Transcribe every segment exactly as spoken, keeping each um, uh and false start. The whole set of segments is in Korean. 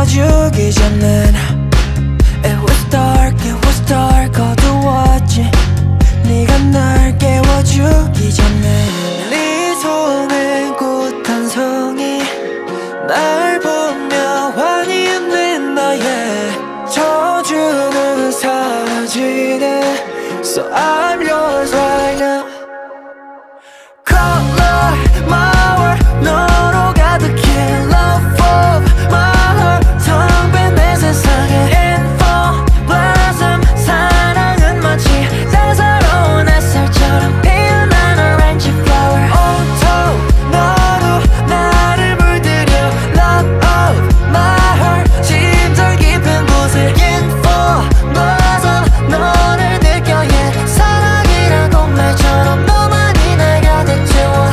깨워주기 전엔 It was dark, it was dark 어두웠지 네가 날 깨워주기 전에 네 손에 꽃한 송이 날 보며 환히 웃는 너의 저주는 사라지네 So I'm yours right now Color my world 너로 가득해 Love of my heart 텅 빈 내 세상에 Info blossom 사랑은 마치 따사로운 햇살처럼 피어난 orange flower 온통 너로 나를 물들여 Love of my heart 심장 깊은 곳에 Info blossom 너를 느껴 yeah 사랑이라고 말처럼 너만이 날 가득 채워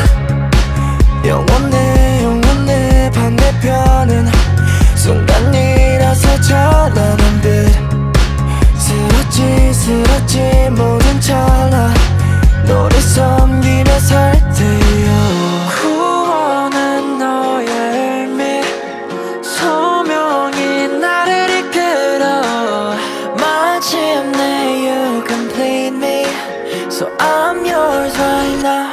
영원해 영원해 반대편은 순간이라서 찬란한 빛 쓰러지 쓰러지 모든 찰나 너를 섬기며 살 테여 구원은 너의 의미 소명이 나를 이끌어 마침내 you complete me So I'm yours right now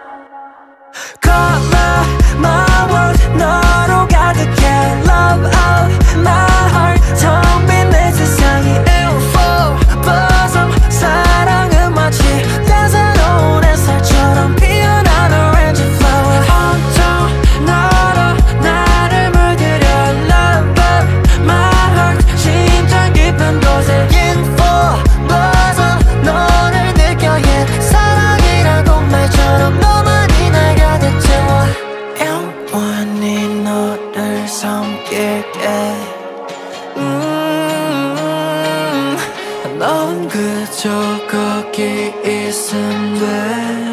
Color my world 너로 가득해 Love of my heart 텅 빈 내 세상이 Info blossom 사랑은 마치 따사로운 햇살처럼 피어난 orange flower 온통 너로 나를 물들여 Love of my heart 심장 깊은 곳에 Info blossom 너를 느껴 yeah 사랑이라고 말처럼 너만이 날 가득 채워 영원히 너를 섬길게 음, 넌 그저 거기 있으면 돼